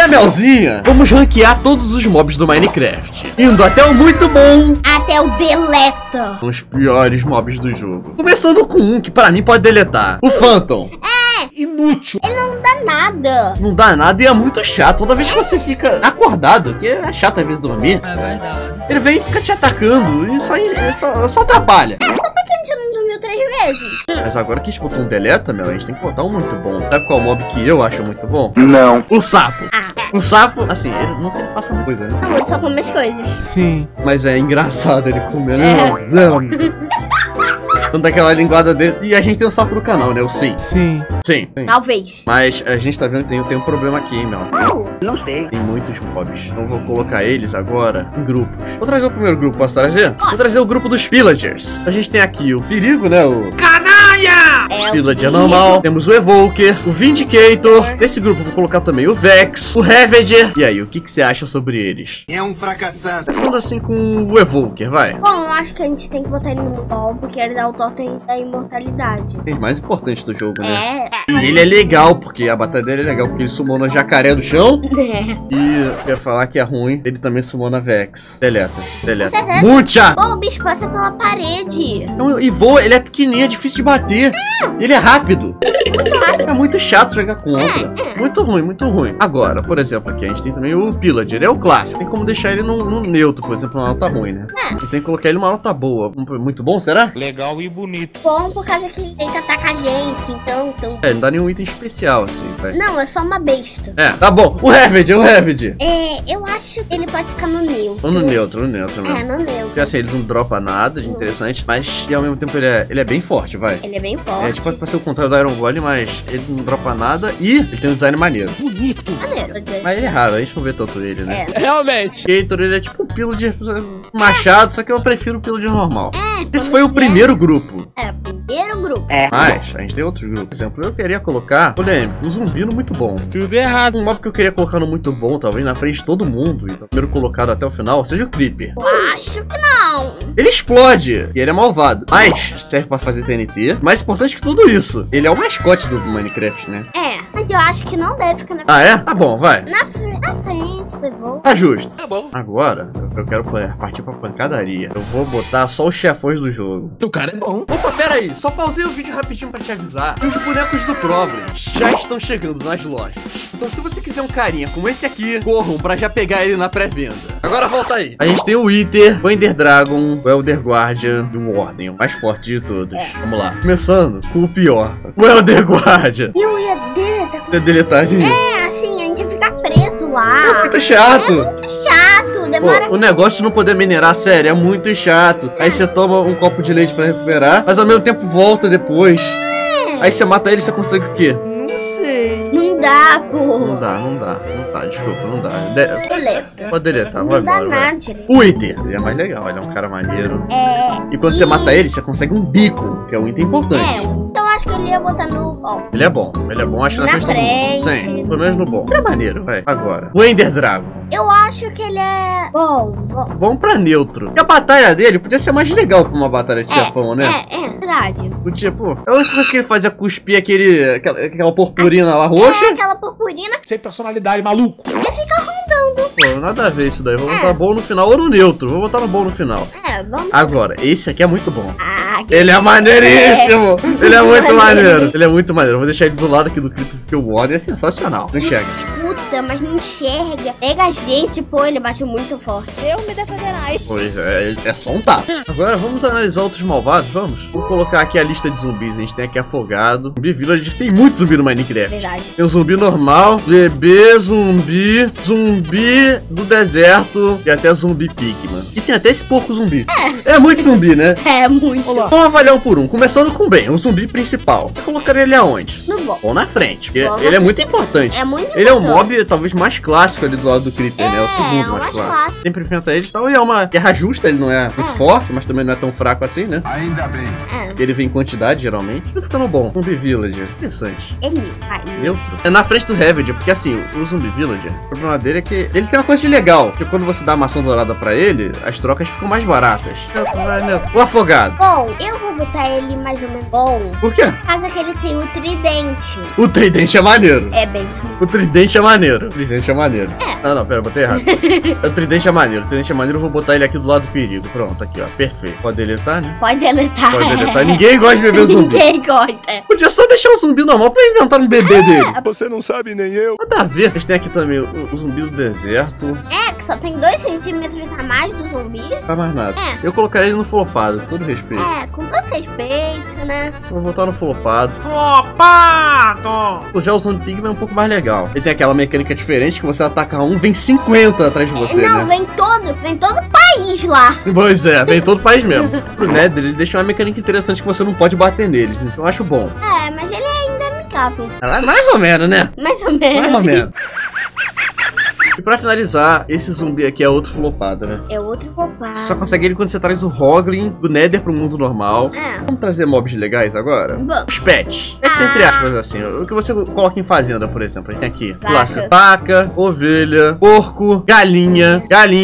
Melzinha, vamos ranquear todos os mobs do Minecraft, indo até o muito bom até o deleta. Os piores mobs do jogo. Começando com um que pra mim pode deletar. O Phantom. Inútil. Ele não dá nada. Não dá nada e é muito chato. Toda vez que você fica acordado, que é chato às vezes dormir, É verdade. ele vem e fica te atacando e só atrapalha. Só porque a gente não dormiu 3 vezes. Mas agora que a gente botou um deleta, a gente tem que botar um muito bom. Sabe qual mob que eu acho muito bom? Não. O sapo. Ah, O sapo, assim, ele não tem que fazer muita coisa, né? não, ele só come as coisas. Sim. Mas é engraçado ele comendo. Não. Tanto aquela linguada dele. E a gente tem um sapo no canal, né? O Sim. Sim. Sim. Talvez. Mas a gente tá vendo que tem um problema aqui, hein, Mel? Não sei. Tem muitos mobs. Então vou colocar eles agora em grupos. Vou trazer o primeiro grupo, posso trazer? Vou trazer o grupo dos Pillagers. A gente tem aqui o Perigo, né? O É o Pillager normal. Temos o Evoker, o Vindicator. Nesse grupo eu vou colocar também o Vex, o Ravager. E aí, o que você acha sobre eles? É um fracassado. Começando assim com o Evoker, vai. Bom, eu acho que a gente tem que botar ele no bom, porque ele dá o totem da imortalidade. É o mais importante do jogo, né? É. E ele é legal, porque a batalha dele é legal, porque ele sumona jacaré do chão. E eu ia falar que é ruim, ele também sumona Vex. Deleta. Com certeza. Muito chato. Pô, o bicho passa pela parede. Então, e voa, ele é pequenininho, é difícil de bater. Ele é rápido. É muito chato jogar contra. Muito ruim, muito ruim. Agora, por exemplo, aqui a gente tem também o Pillager. É o clássico. Tem como deixar ele no neutro, por exemplo, uma nota ruim, né? A gente tem que colocar ele numa nota boa. Muito bom, será? Legal e bonito. Bom, por causa que ele tenta atacar a gente, então... É, não dá nenhum item especial, assim, velho. Não, é só uma besta. É, tá bom. O Ravager. É, eu acho que ele pode ficar no neutro. Ou no neutro mesmo. É, no neutro. Porque assim, ele não dropa nada de interessante, mas e ao mesmo tempo ele é bem forte, vai. Ele é bem forte. É, tipo, pode ser o contrário do Iron Golem, mas ele não dropa nada e ele tem um design maneiro. Bonito. Maneiro. Mas ele é raro, a gente não vê tanto ele, né? É. Realmente. O Gator, ele é tipo um Pillager machado, só que eu prefiro o Pillager normal. É, Esse foi o primeiro grupo. É, primeiro grupo. Mas a gente tem outros grupos. Por exemplo, eu queria colocar, polêmico, um zumbi no muito bom. Tudo errado. Um mob que eu queria colocar no muito bom, talvez na frente de todo mundo, e o primeiro colocado até o final, seja o Creeper. Eu acho que não. Ele explode, e ele é malvado, mas serve pra fazer TNT. Mais importante que tudo isso, ele é o mascote do Minecraft, né? É, mas eu acho que não deve ficar na, Ah, é? Tá bom, vai. na frente do voo. Tá justo. Tá bom. Agora, eu quero partir pra pancadaria. Eu vou botar só os chefões do jogo. O cara é bom. Opa, pera aí, só pausei o vídeo rapidinho pra te avisar que os bonecos do Problems já estão chegando nas lojas. Então se você quiser um carinha como esse aqui, corram pra já pegar ele na pré-venda. Agora volta aí. A gente tem o Wither, o Ender Dragon, o Elder Guardian e o Warden, o mais forte de todos. Vamos lá. Começando com o pior, o Elder Guardian. E eu ia deletar. Quer deletar ali? É, assim, a gente ia ficar preso lá. É muito chato. É muito chato, demora Pô, o negócio de não poder minerar, sério, é muito chato. Aí você toma um copo de leite pra recuperar, mas ao mesmo tempo volta depois. Aí você mata ele e você consegue o quê? Não sei. Não dá, pô. Não dá, desculpa, não dá. Deleta. Pode deletar, vai Não dá embora. nada Vai. direito. O Wither, ele é mais legal, ele é um cara maneiro. É. E quando você mata ele, você consegue um bico, que é um item importante. Então acho que ele ia botar no bom. Ele é bom, acho que Na frente de todo mundo. frente. Sim, pelo menos no bom. Ele é maneiro, vai. Agora, o Ender Dragon. Eu acho que ele é bom. Vamos pra neutro. E a batalha dele podia ser mais legal pra uma batalha de chefão, né? É, verdade. Podia, pô. A única coisa que ele faz é cuspir aquela purpurina lá roxa. É aquela purpurina Sem personalidade, maluco. e fica rondando. Pô, nada a ver isso daí. Vou botar bom no final ou no neutro. Vou botar no bom no final. É, vamos. Agora, esse aqui é muito bom. Ah, Ele é maneiríssimo! Ele é muito maneiro. Ele é muito maneiro. Vou deixar ele do lado aqui do clipe, porque o Warden é sensacional. Não enxerga. escuta, mas não enxerga. Pega a gente, pô, ele bate muito forte. Eu me defenderai. Pois é só um tapa. Agora vamos analisar outros malvados, vamos? Vou colocar aqui a lista de zumbis. A gente tem aqui Afogado. Zumbi Village, tem muito zumbi no Minecraft. Verdade. Tem um zumbi normal, bebê, zumbi do deserto e até zumbi pigman. E tem até esse porco zumbi. É muito zumbi, né? É muito. Vamos avaliar um por um. Começando com bem, o zumbi principal. Eu colocaria ele aonde? No bom. Ou na frente, porque Bom, ele é muito importante. É muito Ele é o importante. mob talvez mais clássico ali do lado do Creeper, né? É o segundo o mais mais clássico. clássico. Sempre enfrenta ele e tal. E é uma guerra justa, ele não é muito forte, mas também não é tão fraco assim, né? Ainda bem. Ele vem em quantidade, geralmente. Tá ficando bom. Zumbi Villager. Interessante. Ele vai. Neutro. É na frente do Ravager, porque assim, o Zumbi Villager, o problema dele é que ele tem uma coisa de legal, que quando você dá a maçã dourada pra ele, as trocas ficam mais baratas. O Afogado. Bom, eu vou botar ele mais ou menos bom. Por quê? Por causa que ele tem o tridente. O tridente é maneiro. É bem. O tridente é maneiro. O tridente é maneiro. É. Ah, não, pera, eu botei errado. O tridente é maneiro. O tridente é maneiro, eu vou botar ele aqui do lado do perigo. Pronto, aqui, ó. Perfeito. Pode deletar, né? Pode deletar. Pode deletar. Ninguém gosta de beber zumbi. Ninguém gosta. Podia só deixar o zumbi normal pra inventar um bebê dele. Você não sabe nem eu. Nada a ver. Eles têm aqui também o zumbi do deserto. É, que só tem 2 centímetros a mais do zumbi. Não faz mais nada. É. Eu colocaria ele no flopado, com todo respeito. É, com todo respeito, né? Vou botar no flopado. Flopado! Já o Zumbi Pigman é um pouco mais legal. Ele tem aquela mecânica diferente que você ataca um, vem 50 atrás de você, Não, né? vem todo o país lá. Pois é, vem todo o país mesmo. Pro Nether, ele deixa uma mecânica interessante que você não pode bater neles, então eu acho bom. É, mas ele ainda é amigável. Mais ou menos, né? Mais ou menos. Mais ou menos. E pra finalizar, esse zumbi aqui é outro flopado, né? É outro roubado. Você só consegue ele quando você traz o Hoglin do Nether pro mundo normal. É. Vamos trazer mobs legais agora? Bom. Os pets. Pets entre aspas, assim. O que você coloca em fazenda, por exemplo. A gente tem aqui Vaca. clássico: vaca, ovelha, porco, galinha,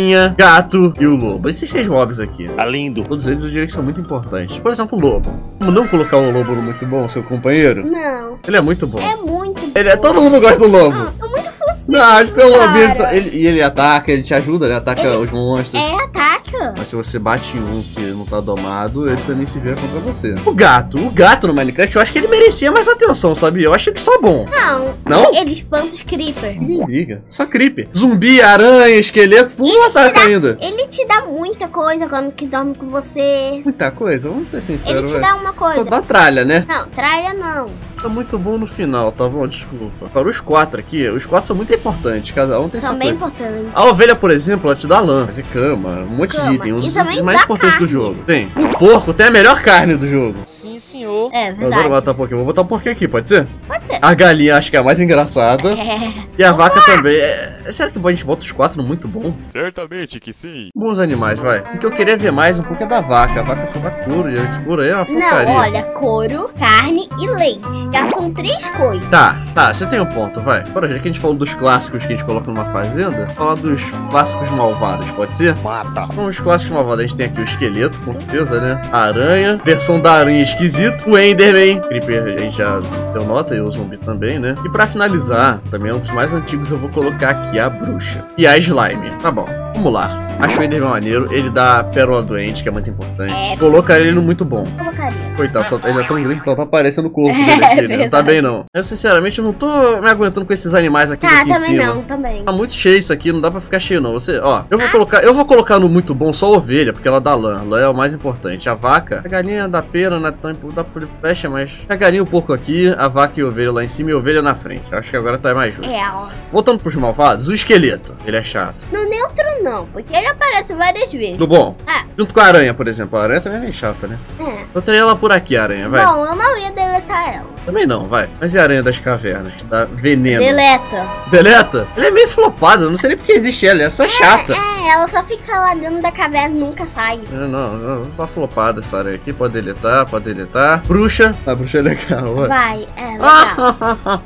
gato e o lobo. Esses 6 mobs aqui. Tá lindo. Todos eles eu diria que são muito importantes. Por exemplo, o lobo. Como não colocar o lobo no muito bom, seu companheiro? Não, Ele é muito bom. é muito bom. Todo mundo gosta do lobo. É muito fofinho. Não, acho que tem um lobinho. cara. Ele ataca, ele te ajuda, né? Ataca os monstros. É, ataca. Mas se você bate em um que não tá domado, ele também se vira contra você. O gato no Minecraft, eu acho que ele merecia mais atenção, sabia? Eu acho ele só bom. Não. Não? Ele espanta os creeper. Ninguém liga. Só creeper. Zumbi, aranha, esqueleto, tudo ataca ainda. Ele te dá muita coisa quando que dorme com você. Muita coisa, vamos ser Ele sinceros. te velho. dá uma Só coisa. dá tralha, né? Não, tralha não. Tá muito bom no final, tá bom? Desculpa. Agora, os 4 aqui, os 4 são muito importantes. Cada um tem São sua bem coisa. importantes. A ovelha, por exemplo, ela te dá lã, e cama, um monte Cama. de item. Um E dos também itens mais dá importantes do carne. jogo. Tem. O porco tem a melhor carne do jogo. Sim, senhor. É Eu adoro verdade. matar porquinho. Vou botar o porquinho aqui, pode ser? Pode ser. A galinha acho que é a mais engraçada. É. E a vaca também. Será que a gente bota os 4 no muito bom? Certamente que sim. Bons animais, vai. O que eu queria ver mais um pouco é da vaca. A vaca só dá couro e esse couro aí é uma porcaria. Não, olha, couro, carne e leite. Já são 3 coisas. Tá, você tem um ponto, vai. Agora, já que a gente falou dos clássicos que a gente coloca numa fazenda, falar dos clássicos malvados, pode ser? Mata. Então, os clássicos malvados, a gente tem aqui o esqueleto, com certeza, né? A aranha, versão da aranha esquisito, o Enderman, Creeper a gente já deu nota, e o zumbi também, né? E pra finalizar, também um dos mais antigos, eu vou colocar aqui a bruxa e a slime. Tá bom, vamos lá. Acho o Enderman maneiro, ele dá pérola doente, que é muito importante. É. Colocaria ele no muito bom. Colocaria. Coitado, ele é tão grande que só tá aparecendo o corpo dele aqui, né? Não tá bem, não. Eu, sinceramente, não tô me aguentando com esses animais aqui Tá, daqui em também cima. não, também. Tá muito cheio isso aqui, não dá pra ficar cheio, não. Você, ó, eu vou colocar no muito bom só a ovelha, porque ela dá lã. Lã é o mais importante. A vaca, a galinha dá pera, não é tão dá pra fecha, mas a galinha e o porco aqui, a vaca e a ovelha lá em cima e a ovelha na frente. Acho que agora tá mais justo. É, ó. Voltando pros malvados, o esqueleto. Ele é chato. No neutro não, porque ele aparece várias vezes. Do bom. Ah. Junto com a aranha, por exemplo. A aranha também é meio chata, né? É. Eu teria ela por aqui, a aranha, vai. Bom, eu não ia deletar ela. Também não, vai. Mas e a aranha das cavernas, que dá veneno? Deleta. Deleta? Ela é meio flopada, eu não sei nem porque existe ela, ela é só chata. É, ela só fica lá dentro da caverna e nunca sai. Não, tá flopada essa aranha aqui, pode deletar, pode deletar. Bruxa, a bruxa é legal, vai. Vai, é legal.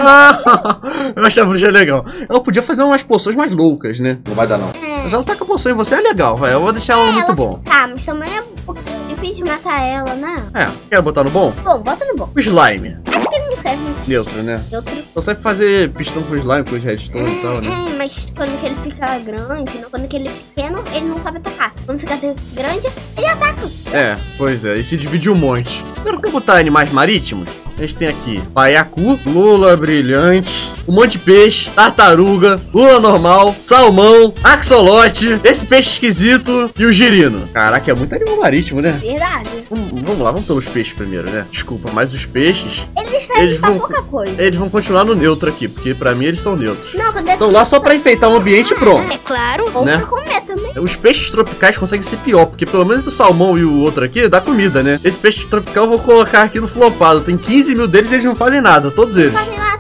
Eu acho a bruxa legal. Ela podia fazer umas poções mais loucas, né? Não vai dar não. Mas ela taca poção em você, é legal, vai. Eu vou deixar ela no muito bom. Tá, mas também é um pouquinho difícil de matar ela, né? Quer botar no bom? Bom, bota no bom. O slime. Acho que ele não serve muito. Neutro, né? Neutro. Só serve fazer pistão com slime, com os redstone e tal, né? É, mas quando que ele fica grande, quando que ele é pequeno, ele não sabe atacar. Quando fica grande, ele ataca. É, pois é, e se divide um monte. Agora que eu botar animais marítimos, a gente tem aqui paiacu, lula brilhante, um monte de peixe, tartaruga, lula normal, salmão, axolote, esse peixe esquisito e o girino. Caraca, é muito animal marítimo, né? Verdade. Vamos lá, vamos pelos peixes primeiro, né? Desculpa, mas os peixes, Eles servem Eles pra vão- pouca coisa. eles vão continuar no neutro aqui, porque pra mim eles são neutros. Não, quando é Estão lá só pra enfeitar o ambiente e pronto. É claro. Ou Né? pra comer também. Os peixes tropicais conseguem ser pior, porque pelo menos o salmão e o outro aqui dá comida, né? Esse peixe tropical eu vou colocar aqui no flopado. Tem 15 mil deles e eles não fazem nada, todos eles. Fazem lá, só são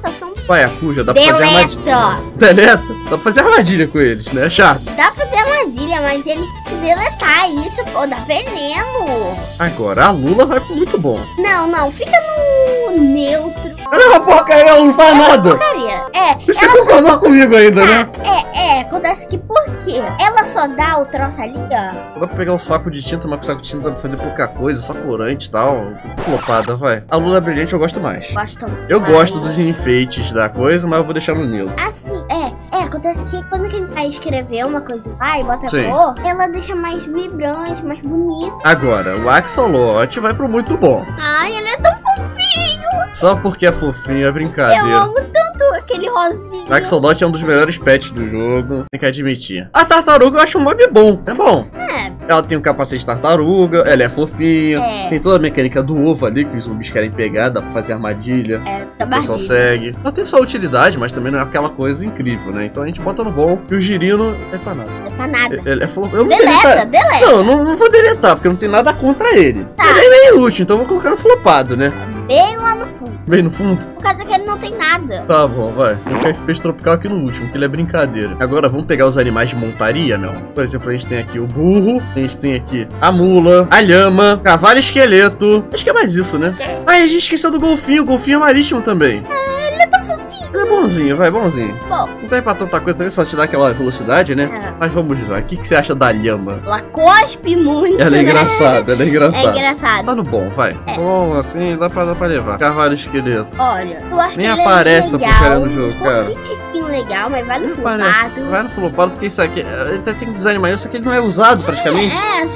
Paiacuja, dá pra fazer armadilha. Deleta. Deleta? Dá pra fazer armadilha com eles, né? É chato. Dá pra fazer armadilha, mas ele tem que deletar isso, pô, dá veneno. Agora a Lula vai pro muito bom. Não, fica no neutro. Ela é uma porcaria, ela não faz nada. Porcaria. Você concordou comigo ainda, né? Acontece que por quê? Ela só dá o troço ali, ó. Dá pra pegar um saco de tinta, mas com o saco de tinta dá pra fazer pouca coisa, só corante e tal. Flopada, vai. A Lula brilhante eu gosto mais. Eu gosto dos enfeites da coisa, mas eu vou deixar no neutro. Assim, acontece que quando quem vai escrever uma coisa lá e bota Sim. cor, ela deixa mais vibrante, mais bonito. Agora, o Axolot vai pro muito bom. Ai, ele é tão fofinho. Só porque é fofinho, é brincadeira. Eu amo tanto aquele rosinho. O Axolot é um dos melhores pets do jogo, tem que admitir. A tartaruga eu acho um mob bom, é bom. Ela tem um capacete de tartaruga, ela é fofinha, tem toda a mecânica do ovo ali, que os zumbis querem pegar, dá pra fazer armadilha. O pessoal segue. Ela tem sua utilidade, mas também não é aquela coisa incrível, né? Então a gente bota no bom. E o girino é pra nada. Não é pra nada. Ele é eu não Deleta. Não vou deletar, porque não tem nada contra ele. Tá. Ele é meio inútil, então eu vou colocar no flopado, né? Bem lá no fundo. Bem no fundo? Por causa que ele não tem nada. Tá bom, vai. Vou colocar esse peixe tropical aqui no último, que ele é brincadeira. Agora vamos pegar os animais de montaria, meu. Por exemplo, a gente tem aqui o burro, a gente tem aqui a mula, a lhama, cavalo esqueleto. Acho que é mais isso, né? Ah, a gente esqueceu do golfinho. O golfinho é marítimo também. Ele é tão fofinho. Ele é bonzinho, vai, bonzinho. Bom. Não serve pra tanta coisa também, só te dá aquela velocidade, né? Mas vamos lá. O que você acha da lhama? Ela cospe muito, Ela é né? engraçada, ela é engraçada. É engraçado. Tá no bom, vai. Bom, assim, dá pra levar. Cavalo esqueleto. Olha, eu acho Nem que ele aparece é a legal. porcaria no jogo, cara. Um titinho legal, mas vai no Nem aparece. flopado. Vai no flopado, porque isso aqui, ele até tem que desanimar isso, só que ele não é usado praticamente.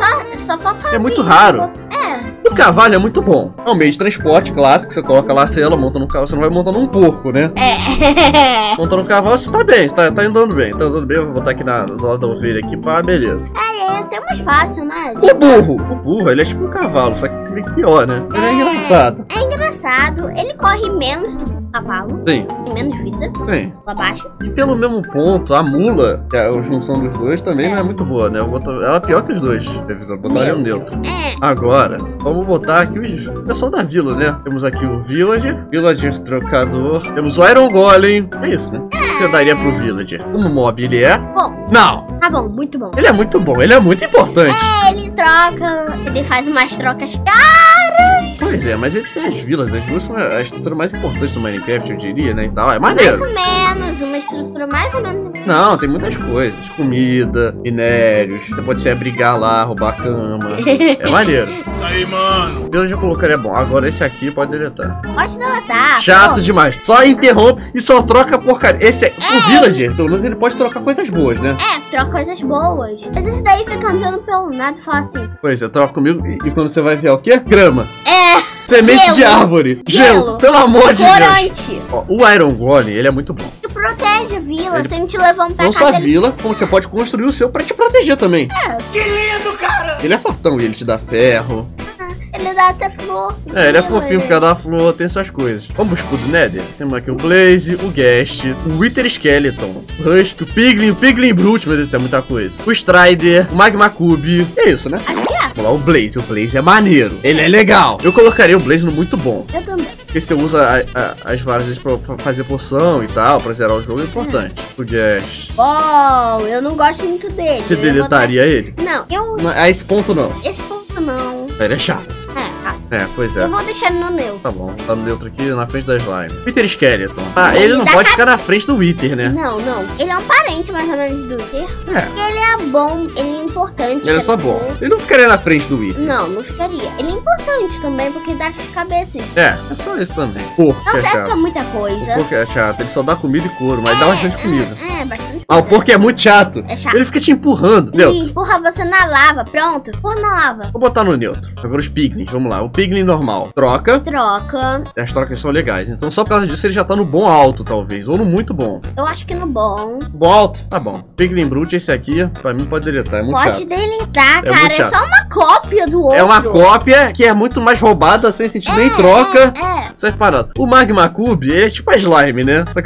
Só falta... É muito raro. O cavalo é muito bom. É um meio de transporte clássico, você coloca lá a cela, monta no cavalo, você não vai montando um porco, né? Monta no cavalo, você tá bem, você tá andando bem. Tá andando bem, eu vou botar aqui do lado da ovelha aqui, pá, beleza. É até mais fácil, né? O burro, ele é tipo um cavalo, só que meio que pior, né? Ele é engraçado. É engraçado, ele corre menos do que o cavalo. Sim. Tem menos vida. Sim. Lá abaixo. E pelo mesmo ponto, a mula, que é a junção dos dois, também não é muito boa, né? Ela é pior que os dois. Revisão, botaria um neutro. Agora, vamos botar aqui o pessoal da vila, né? Temos aqui o Villager trocador. Temos o Iron Golem. É isso, né? O que você daria pro Villager? Como mob ele é? Bom. Não! Tá bom, muito bom. Ele é muito bom, ele é muito importante. Ele troca, ele faz umas trocas caras. Pois é, mas eles têm as vilas são a estrutura mais importante do Minecraft, eu diria, né? E tal. É maneiro. Mais ou menos, uma estrutura mais ou menos. Não, tem muitas coisas. Comida, minérios. Você pode se abrigar lá, roubar a cama. É maneiro. Isso aí, mano. O Villager colocaria bom. Agora esse aqui pode deletar. Pode deletar. Chato demais. Só interrompe e só troca porcaria. O Villager, pelo menos ele pode trocar coisas boas, né? Troca coisas boas. Mas esse daí fica andando pelo nada e fala assim. Pois é, troca comigo e quando você vai ver o quê? Grama. Semente Gelo. de árvore. Gelo. Pelo amor de Deus. Corante. Ó, o Iron Golem, ele é muito bom. Ele protege a vila, Ele- se a gente levar um pra Não só casa. a vila, como você pode construir o seu pra te proteger também. Que lindo, cara! Ele é fortão e ele te dá ferro. Ele dá até flor. Ele é fofinho por causa da flor, tem essas coisas. Vamos pro escudo Nether? Temos aqui o Blaze, o Ghast, o Wither Skeleton, o Rusk, o Piglin Brute, meu Deus, isso é muita coisa. O Strider, o Magma Cube. É isso, né? Acho que é. Vamos lá, o Blaze é maneiro. Ele é legal. Eu colocaria o Blaze no muito bom. Eu também. Porque você usa as varas pra fazer poção e tal, pra zerar o jogo, é importante. O Ghast. Bom, eu não gosto muito dele. Você Eu ia deletaria ele? botar- Não, eu... A esse ponto não. Esse ponto não. Ele é chato. Tá. É, pois é. Eu vou deixar ele no neutro. Tá bom, tá no neutro aqui, na frente da slime. Wither Skeleton. Ele Ele não dá pode ficar na frente do Wither, né? Não. Ele é um parente mais ou menos do Wither. É, Ele é bom, ele é importante. ele é só bom. Ele não ficaria na frente do Wither. Não ficaria. Ele é importante também, porque dá as cabeças. É só isso também. Porco Não é serve pra chato. muita O coisa. porco é chato, ele só dá comida e couro, mas dá bastante comida. Bastante Ah, o porco é muito chato. É chato. Ele fica te empurrando. Ele Neutro. empurra você na lava, pronto. Empurra na lava. Vou botar no neutro. Agora os piglins, vamos lá. O piglin normal. Troca. Troca. As trocas são legais. Então só por causa disso ele já tá no bom alto, talvez. Ou no muito bom. Eu acho que no bom. Bom alto? Tá bom. Piglin Brute, esse aqui, pra mim pode deletar. É muito Pode chato. deletar, É cara. muito É chato. só uma cópia do outro. É uma cópia que é muito mais roubada, sem sentido nem troca. Serve para nada. O Magma Cube, ele é tipo a slime, né? Só que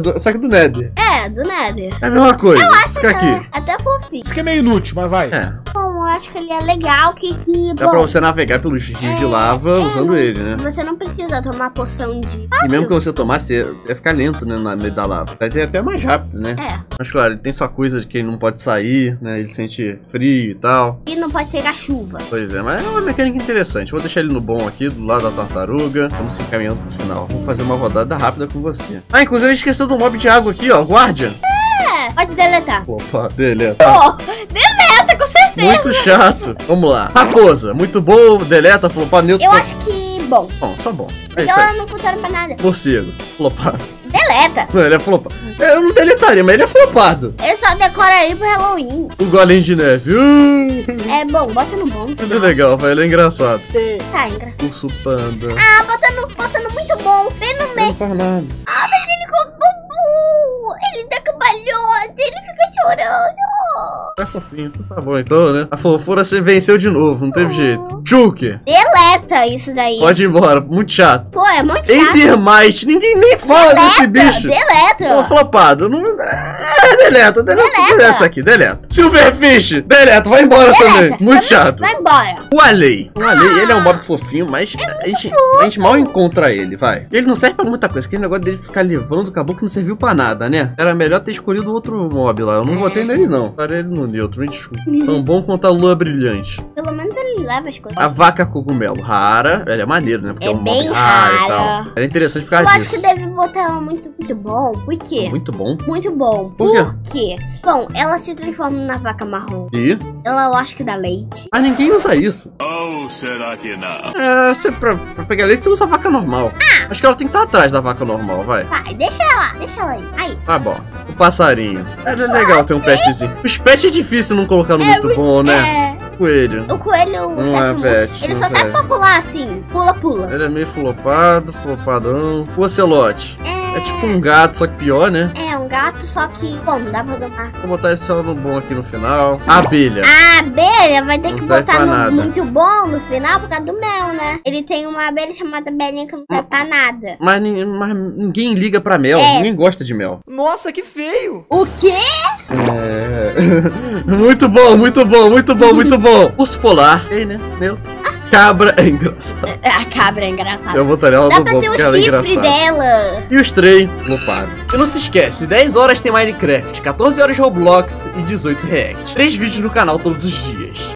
do Nether. Do Nether. É a mesma coisa. Eu acho Fica que aqui. até fofinho. Isso que é meio inútil, mas vai. É. Bom, eu acho que ele é legal, Dá pra você navegar pelos rios de lava usando ele, né? Você não precisa tomar poção de... E mesmo que você tomasse, vai ficar lento, né, no meio da lava. Vai ter até mais rápido, né? É. Mas claro, ele tem só coisa de que ele não pode sair, né? Ele sente frio e tal. E não pode pegar chuva. Pois é, mas é uma mecânica interessante. Vou deixar ele no bom aqui, do lado da tartaruga. Vamos se encaminhando pro final. Vou fazer uma rodada rápida com você. Ah, inclusive a gente esqueceu do mob de água aqui, ó. Guardian. É, pode deletar. Opa, deleta. Pô, deleta, com certeza. Muito chato. Vamos lá. Raposa, muito bom. Deleta, flopar, neutro. Eu acho que, bom. Bom, só bom. É Porque isso ela aí. não funciona pra nada. Morcego, flopar. Deleta. Não, ele é flopado. Eu não deletaria, mas ele é flopado. Eu só decoraria pro Halloween. O golem de neve. É bom, bota no bom. Ele é legal, velho. Ele é engraçado. Tá, engraçado. Urso panda. Ah, bota no muito bom. Vem no Ele meio. não faz nada. Ah, mas ele ficou bubu. Ele dá cambalhota. Ele fica chorando. Tá fofinho, então tá bom então, né? A fofura você venceu de novo, não teve jeito. Shulker, Deleta isso daí. pode ir embora, muito chato. Pô, é muito chato. Endermite, ninguém nem fala desse bicho. Deleta. Tô flopado. Não... deleta isso aqui, deleta. Silverfish, deleta, vai embora também. Muito chato. Vai embora. O Alei, ele é um mob fofinho, mas a gente mal encontra ele, vai. Ele não serve pra muita coisa, aquele negócio dele ficar levando o caboclo não serviu pra nada, né? Era melhor ter escolhido outro mob lá, eu não votei nele não. Parei ele no neutro, me desculpa. Tão bom quanto a lua brilhante. Pelo menos ele leva as coisas. A vaca cogumelo, rara, ela é maneiro, né? Porque É um mob bem raro e rara. tal. Ela é interessante por Eu causa acho que disso. deve botar ela muito bom. Por quê? Muito bom. Muito bom. Por quê? quê? Bom, ela se transforma na vaca marrom. E? Ela, eu acho que dá leite. Mas ninguém usa isso. Ou será que não? É, você, pra pegar leite, você usa a vaca normal. Acho que ela tem que estar atrás da vaca normal, vai. Vai, deixa ela aí. Aí. Tá bom. O passarinho. É legal ter um petzinho. Os pets é difícil não colocar no muito bom, né? É, Coelho. o coelho Não serve é muito. pet, Ele não só serve serve. pra pular assim. Pula. Ele é meio flopadão. O ocelote. É tipo um gato, só que pior, né? É um gato, só que, bom, dá pra domar. Vou botar esse só no bom aqui no final. A abelha. A abelha vai ter Não que serve botar pra no nada. muito bom no final por causa do mel, né? Ele tem uma abelha chamada Belinha que não serve pra nada. Mas ninguém liga pra mel. É. Ninguém gosta de mel. Nossa, que feio! O quê? É... muito bom. Urso polar. Ei, né? Neutro. Cabra é engraçado. A cabra é engraçada. Eu botaria ela Dá no pra bom ter o porque ela é chifre engraçada. dela. E os trem, flopado. E não se esquece, 10 horas tem Minecraft, 14 horas Roblox e 18 React. 3 vídeos no canal todos os dias.